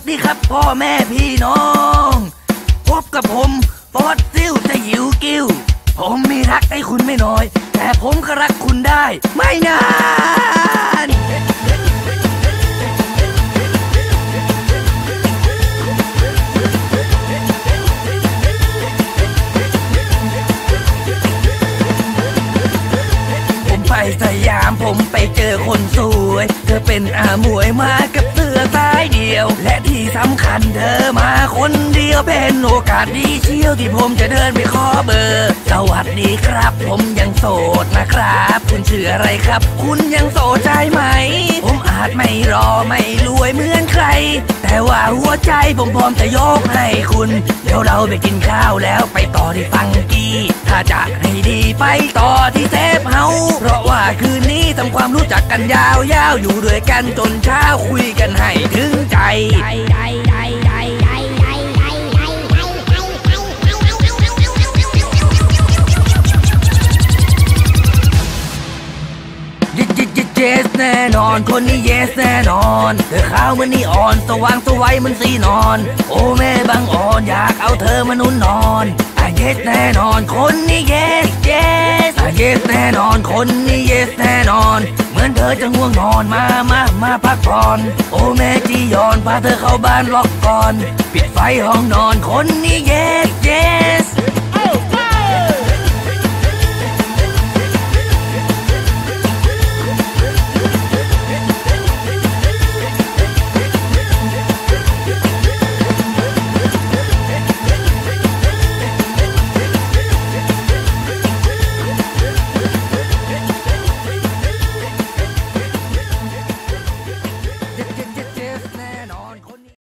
ดีครับพ่อแม่พี่น้องพบกับผมฟอสซิลจะหิวกิ้วผมมีรักให้คุณไม่น้อยแต่ผมก็รักคุณได้ไม่นานไปสยามผมไปเจอคนสวยเธอเป็นอาหมวยมากับเสื้อสายเดียวและที่สำคัญเธอมาคนเดียวเป็นโอกาสดีเชี่ยวที่ผมจะเดินไปขอเบอร์สวัสดีครับผมยังโสดนะครับคุณชื่ออะไรครับคุณยังโสดใช่ไหมผมอาจไม่รอไม่รวยเหมือนใครแต่ว่าหัวใจผมพร้อมจะยกให้คุณเดี๋ยวเราไปกินข้าวแล้วไปต่อที่ฟังกี้ถ้าจะให้ดีไปต่อที่เซฟเฮาเพราะว่าคืนนี้ทำความรู้จักกันยาวๆอยู่ด้วยกันจนเช้าคุยกันให้ถึงใจyes แน่นอนคนนี้ yes แน่นอนเธอขาวมันนี่อ่อนสว่างสวยมันสีนอนโอ้แม่บางอ่อนอยากเอาเธอมานุ่นนอนyes แน่นอนคนนี้ yes yes yes แน่นอนคนนี้ yes แน่นอนเหมือนเธอจะง่วงนอนมาพักผ่อนโอ้แม่จียอนพาเธอเข้าบ้านล็อกก่อนปิดไฟห้องนอนคนนี้ yes yes